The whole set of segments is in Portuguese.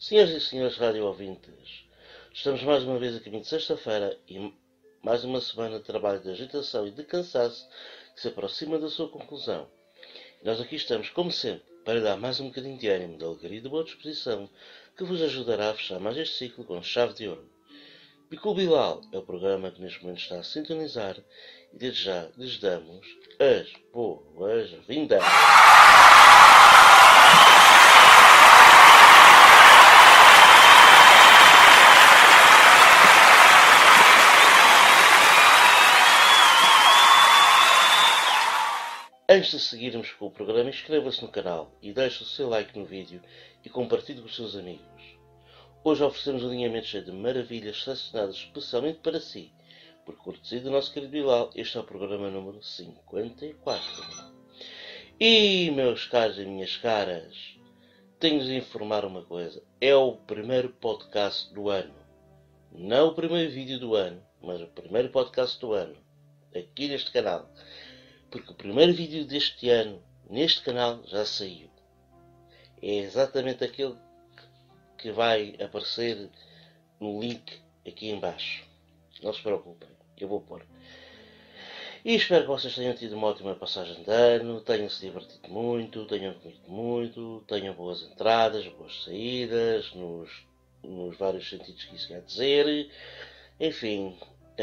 Senhoras e senhores rádio ouvintes, estamos mais uma vez a caminho de sexta-feira e mais uma semana de trabalho de agitação e de cansaço que se aproxima da sua conclusão. E nós aqui estamos, como sempre, para dar mais um bocadinho de ânimo, de alegria e de boa disposição que vos ajudará a fechar mais este ciclo com chave de ouro. Bicul Bilal é o programa que neste momento está a sintonizar e desde já lhes damos as boas-vindas. Antes de seguirmos com o programa, inscreva-se no canal e deixe o seu like no vídeo e compartilhe com os seus amigos. Hoje oferecemos um alinhamento cheio de maravilhas selecionadas especialmente para si. Por cortesia do nosso querido Bilal, este é o programa número 54. E, meus caros e minhas caras, tenho-vos de informar uma coisa. É o primeiro podcast do ano. Não o primeiro vídeo do ano, mas o primeiro podcast do ano. Aqui neste canal. Porque o primeiro vídeo deste ano, neste canal, já saiu. É exatamente aquele que vai aparecer no link aqui em baixo. Não se preocupem, eu vou pôr. E espero que vocês tenham tido uma ótima passagem de ano, tenham se divertido muito, tenham comido muito, tenham boas entradas, boas saídas, nos vários sentidos que isso quer dizer. Enfim,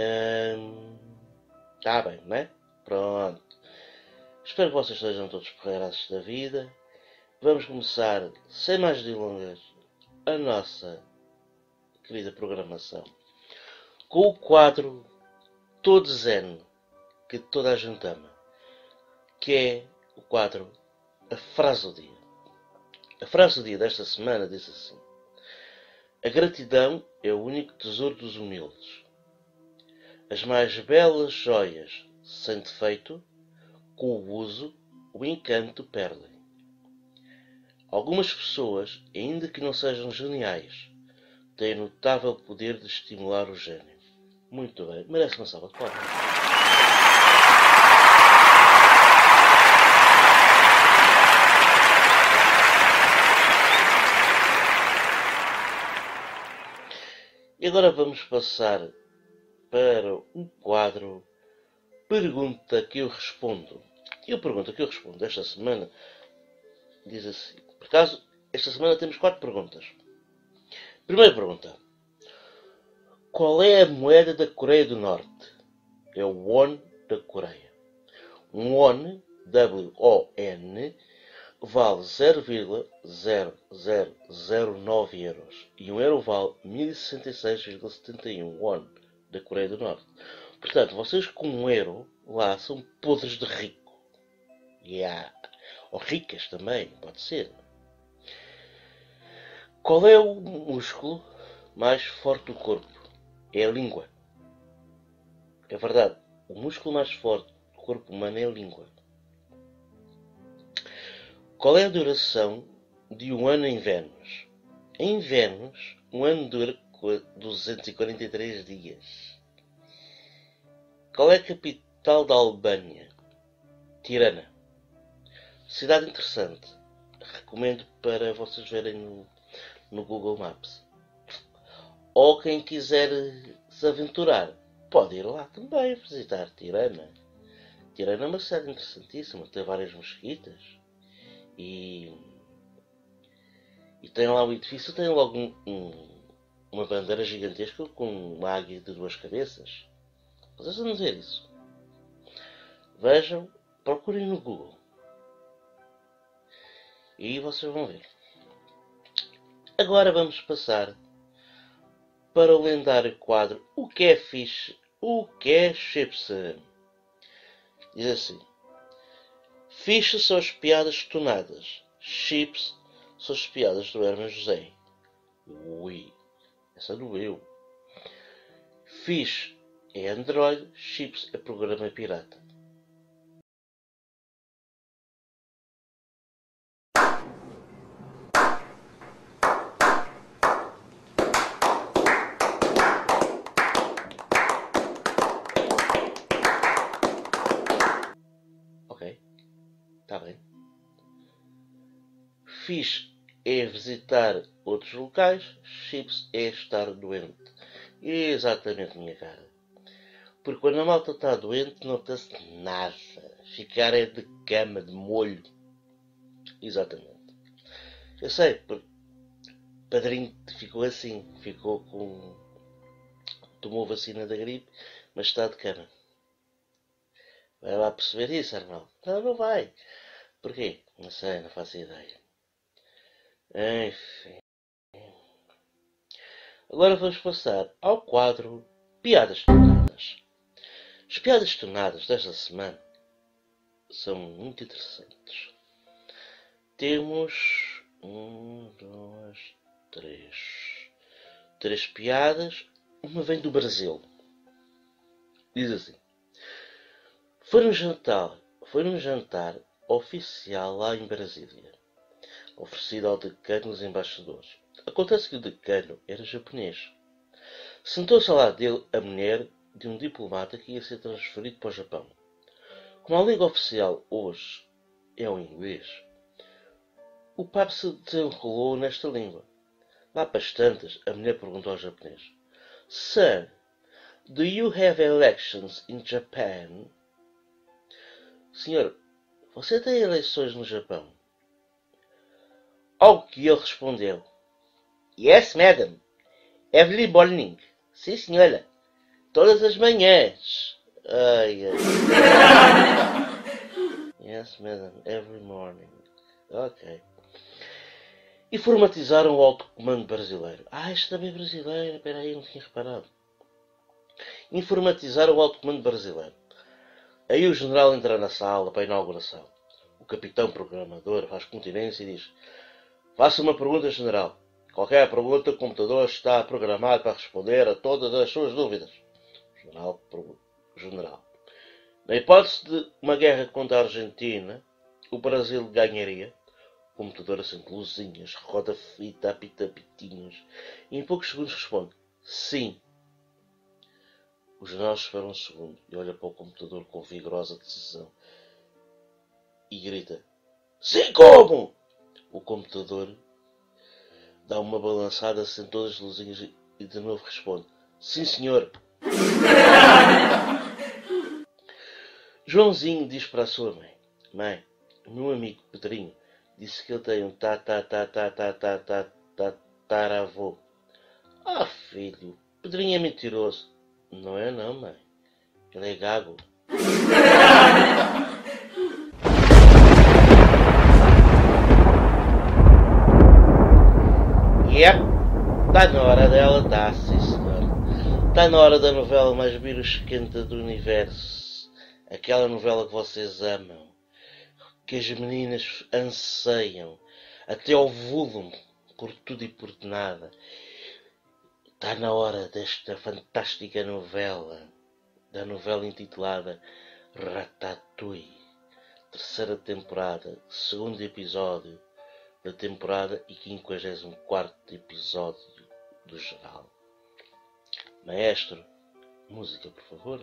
está bem, não é? Pronto. Espero que vocês estejam todos porreiros da vida. Vamos começar, sem mais delongas, a nossa querida programação com o quadro todo zen que toda a gente ama, que é o quadro A Frase do Dia. A frase do dia desta semana diz assim: a gratidão é o único tesouro dos humildes. As mais belas joias, sem defeito, com o uso, o encanto perdem. Algumas pessoas, ainda que não sejam geniais, têm notável poder de estimular o gênio. Muito bem, merece uma salva de palmas. E agora vamos passar para o quadro Pergunta que eu respondo. E a pergunta que eu respondo esta semana diz assim. Por acaso, esta semana temos 4 perguntas. Primeira pergunta. Qual é a moeda da Coreia do Norte? É o won da Coreia. Um won, W-O-N, vale 0,0009 euros. E um euro vale 1066,71 won da Coreia do Norte. Portanto, vocês com um euro lá são podres de rico. Ou ricas também, pode ser. Qual é o músculo mais forte do corpo? É a língua. É verdade. O músculo mais forte do corpo humano é a língua. Qual é a duração de um ano em Vênus? Em Vênus, um ano dura 243 dias. Qual é a capital da Albânia? Tirana. Cidade interessante. Recomendo para vocês verem no Google Maps. Ou quem quiser se aventurar, pode ir lá também visitar Tirana. Tirana é uma cidade interessantíssima. Tem várias mesquitas. E tem lá um edifício. Tem logo uma bandeira gigantesca com uma águia de 2 cabeças. Vocês vão ver isso. Vejam, procurem no Google. E vocês vão ver. Agora vamos passar para o lendário quadro O que é fixe? O que é chips? Diz assim. Fixe são as piadas tonadas. Chips são as piadas do Herman José. Ui, essa doeu. Fixe é Android, chips é programa pirata. Ok, está bem. Fixe é visitar outros locais, chips é estar doente. E é exatamente a minha cara. Porque quando a malta está doente, nota-se nada. Ficar é de cama, de molho. Exatamente. Eu sei, porque o padrinho ficou assim. Tomou vacina da gripe, mas está de cama. Vai lá perceber isso, Arnaldo? Não, não vai. Porquê? Não sei, não faço ideia. Enfim. Agora vamos passar ao quadro Piadas Tonadas. As piadas tonadas desta semana são muito interessantes. Temos três piadas. Uma vem do Brasil. Diz assim: Foi um jantar oficial lá em Brasília, oferecido ao decano dos embaixadores. Acontece que o decano era japonês. Sentou-se ao lado dele a mulher de um diplomata que ia ser transferido para o Japão. Como a língua oficial hoje é o inglês, o papo se desenrolou nesta língua. Lá para as tantas, a mulher perguntou ao japonês: Sir, do you have elections in Japan? Senhor, você tem eleições no Japão? Ao que ele respondeu: Yes, madam. Every morning. Sim, senhora. Todas as manhãs. Ai, ai. Yes, madam. Every morning. Ok. Informatizaram o alto comando brasileiro. Isto também é brasileiro. Espera aí, não tinha reparado. Informatizaram o alto comando brasileiro. Aí o general entra na sala para a inauguração. O capitão programador faz continência e diz: Faça uma pergunta, general. Qualquer pergunta, o computador está programado para responder a todas as suas dúvidas. General. Na hipótese de uma guerra contra a Argentina, o Brasil ganharia. O computador acende luzinhas, roda fita, apita pitinhos. E em poucos segundos responde: Sim. O general espera um segundo e olha para o computador com vigorosa decisão e grita: Sim, como? O computador dá uma balançada, acende todas as luzinhas e de novo responde: Sim, senhor. Joãozinho diz para a sua mãe: Mãe, o meu amigo Pedrinho disse que ele tem um tataravô. Ah, filho, Pedrinho é mentiroso. Não é não, mãe. Ele é gago. Yep, está na hora dela, tá, sim senhor. Está na hora da novela mais birosquenta do universo. Aquela novela que vocês amam. Que as meninas anseiam. Até ao volume. Por tudo e por nada. Está na hora desta fantástica novela. Da novela intitulada Ratatouille. Terceira temporada. Segundo episódio da temporada e 54º episódio do geral. Maestro, música, por favor.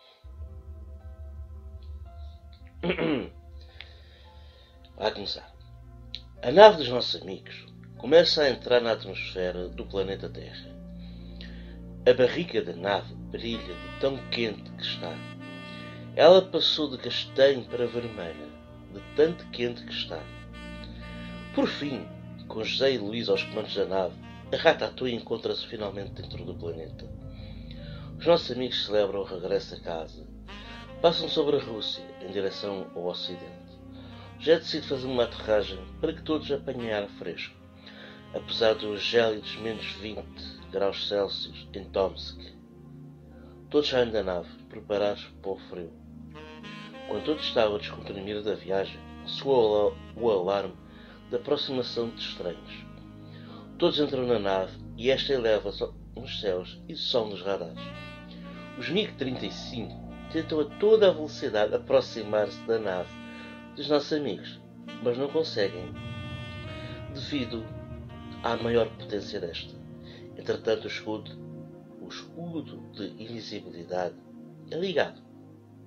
Vai começar. A nave dos nossos amigos começa a entrar na atmosfera do planeta Terra. A barriga da nave brilha de tão quente que está. Ela passou de castanho para vermelha, de tanto quente que está. Por fim, com José e Luís aos comandos da nave, a Ratatouille encontra-se finalmente dentro do planeta. Os nossos amigos celebram o regresso a casa. Passam sobre a Rússia, em direção ao Ocidente. Já decide fazer uma aterragem para que todos apanhem ar fresco, apesar dos gélidos menos 20 graus Celsius em Tomsk. Todos saem da nave, preparados para o frio. Quando todos estavam a descomprimir da viagem, soou o alarme da aproximação de estranhos. Todos entram na nave e esta eleva-se nos céus e som dos radares. Os MiG-35 tentam a toda a velocidade aproximar-se da nave dos nossos amigos, mas não conseguem, devido à maior potência desta. Entretanto, o escudo de invisibilidade é ligado.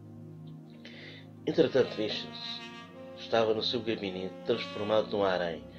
Entretanto, Vicious estava no seu gabinete transformado num harém,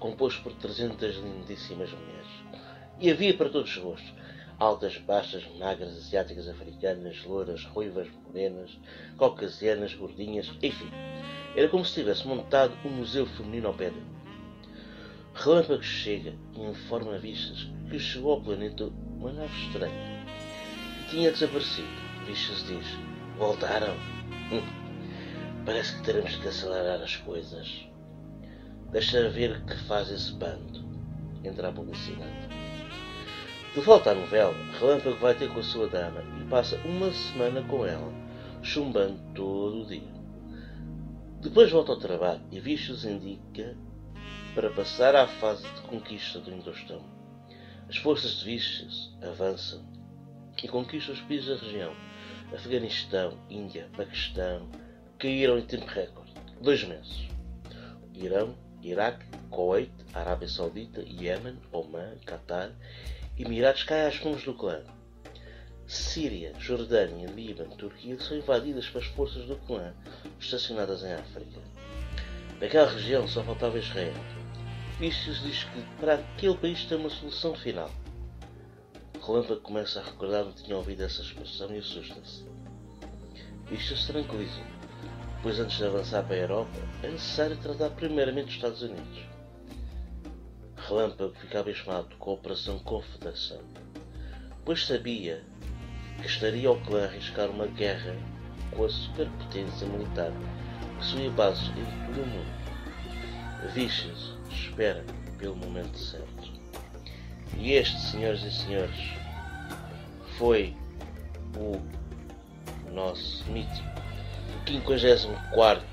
composto por 300 lindíssimas mulheres. E havia para todos os gostos. Altas, baixas, magras, asiáticas, africanas, louras, ruivas, morenas, caucasianas, gordinhas, enfim. Era como se tivesse montado um museu feminino ao pé dele. Relâmpago chega e informa Vistas que chegou ao planeta uma nave estranha e tinha desaparecido. Vistas diz: voltaram? Parece que teremos que acelerar as coisas. Deixa ver que faz esse bando. Entra a publicidade. De volta à novela, Relâmpago vai ter com a sua dama e passa uma semana com ela, chumbando todo o dia. Depois volta ao trabalho e Vistas indica para passar à fase de conquista do Indostão. As forças de Vistas avançam e conquistam os países da região. Afeganistão, Índia, Paquistão caíram em tempo recorde, 2 meses. Irão, Iraque, Kuwait, Arábia Saudita, Iémen, Omã, Catar, Emirados caem às mãos do clã. Síria, Jordânia, Líbano, Turquia são invadidas pelas forças do clã estacionadas em África. Naquela região só faltava Israel. Vistas diz que para aquele país tem uma solução final. Relâmpago começa a recordar onde tinha ouvido essa expressão e assusta-se. Vistas se tranquiliza, pois antes de avançar para a Europa é necessário tratar primeiramente os Estados Unidos. Relâmpago fica abismado com a Operação Confederação, pois sabia que estaria ao clã a arriscar uma guerra com a superpotência militar que possuía bases em todo o mundo. Vistas espera pelo momento certo. E este, senhoras e senhores, foi o nosso mítico 54º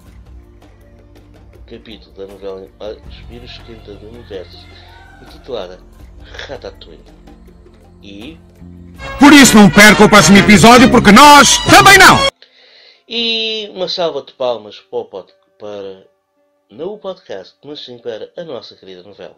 capítulo da novela As Vidas Esquenta do Universo, intitulada Ratatouille. E... por isso não perca o próximo episódio, porque nós também não! E uma salva de palmas para não o podcast, mas sim para a nossa querida novela.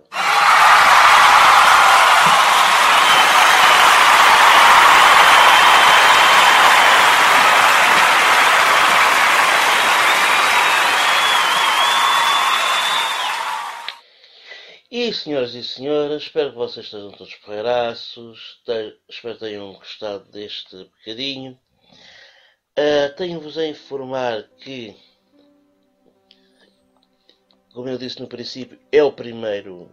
E, senhoras e senhores, espero que vocês estejam todos porreiraços. Espero que tenham gostado deste bocadinho. Tenho-vos a informar que, como eu disse no princípio, é o primeiro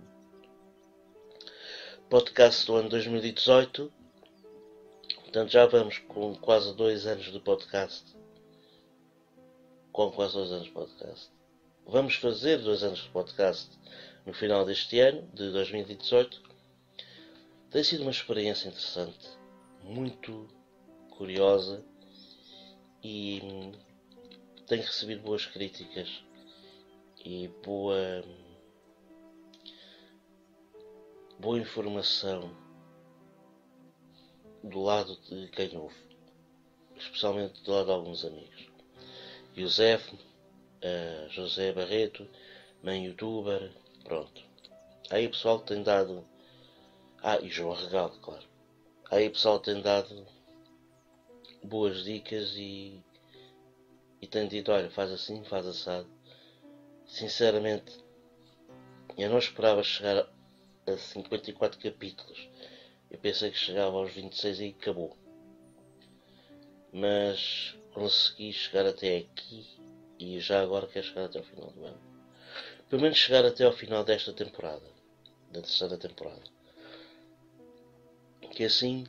podcast do ano 2018. Portanto, já vamos com quase 2 anos de podcast. Vamos fazer 2 anos de podcast no final deste ano, de 2018. Tem sido uma experiência interessante, muito curiosa e tenho recebido boas críticas e boa informação do lado de quem ouve, especialmente do lado de alguns amigos. José Barreto, mãe youtuber, pronto. Aí o pessoal tem dado... e João Regalo, claro. Aí o pessoal tem dado boas dicas e tem dito, olha, faz assim, faz assado. Sinceramente, eu não esperava chegar a 54 capítulos. Eu pensei que chegava aos 26 e acabou. Mas consegui chegar até aqui e já agora quero chegar até ao final do ano. Pelo menos chegar até ao final desta temporada. Da terceira temporada. Que assim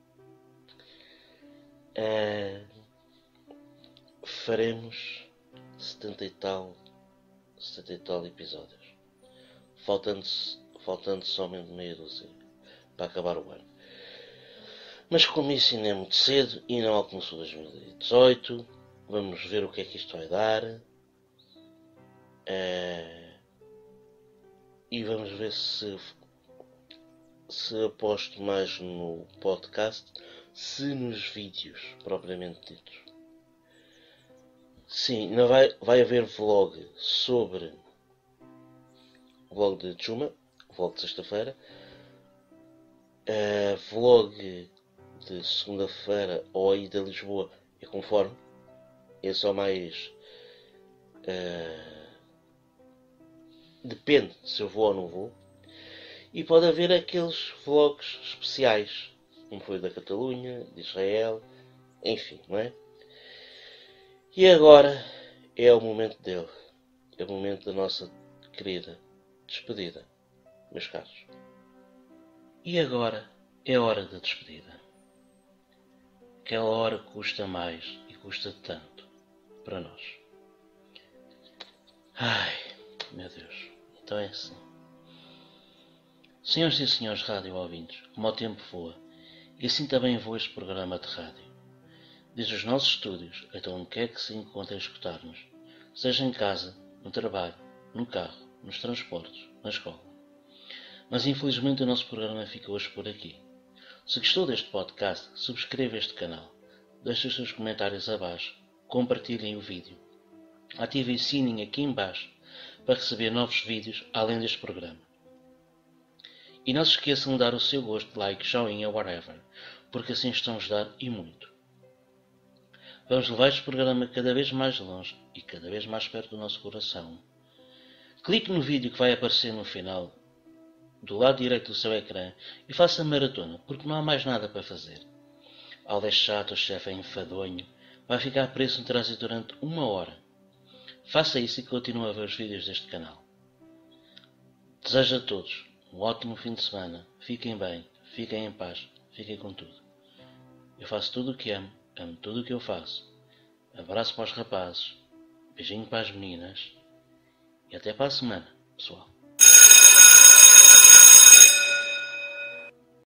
faremos 70 e tal episódios. Faltando somente meia dúzia para acabar o ano. Mas como isso ainda é muito cedo e não começou 2018, vamos ver o que é que isto vai dar. E vamos ver se aposto mais no podcast, se nos vídeos propriamente ditos. Sim, ainda vai haver vlog sobre o vlog de Chuma, vlog de sexta-feira, vlog de segunda-feira ou aí de Lisboa, é conforme, é só mais depende se eu vou ou não vou. E pode haver aqueles vlogs especiais, como foi da Catalunha, de Israel, enfim, não é? E agora é o momento dele. É o momento da nossa querida despedida, meus caros. E agora é a hora da despedida. Aquela hora que custa mais e custa tanto para nós. Ai, meu Deus, então é assim. Senhoras e senhores rádio ouvintes, como o tempo voa, e assim também voa este programa de rádio. Desde os nossos estúdios até onde quer que se encontre a escutar-nos, seja em casa, no trabalho, no carro, nos transportes, na escola. Mas infelizmente o nosso programa fica hoje por aqui. Se gostou deste podcast, subscreva este canal, deixe os seus comentários abaixo, compartilhem o vídeo, ativem o sininho aqui embaixo para receber novos vídeos além deste programa. E não se esqueçam de dar o seu gosto, like, joinha, whatever, porque assim estão a ajudar e muito. Vamos levar este programa cada vez mais longe e cada vez mais perto do nosso coração. Clique no vídeo que vai aparecer no final, do lado direito do seu ecrã, e faça maratona, porque não há mais nada para fazer. Aldo é chato, o chefe é enfadonho, vai ficar preso no trânsito durante 1 hora. Faça isso e continue a ver os vídeos deste canal. Desejo a todos um ótimo fim de semana. Fiquem bem, fiquem em paz, fiquem com tudo. Eu faço tudo o que amo tudo o que eu faço. Abraço para os rapazes, beijinho para as meninas e até para a semana, pessoal.